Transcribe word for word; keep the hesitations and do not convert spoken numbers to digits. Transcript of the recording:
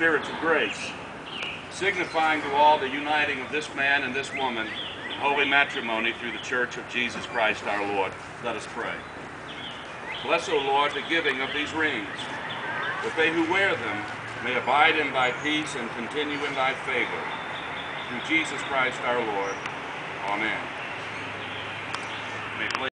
spirits of grace, signifying to all the uniting of this man and this woman in holy matrimony through the Church of Jesus Christ our Lord. Let us pray. Bless, O Lord, the giving of these rings, that they who wear them may abide in thy peace and continue in thy favor. Through Jesus Christ our Lord. Amen. May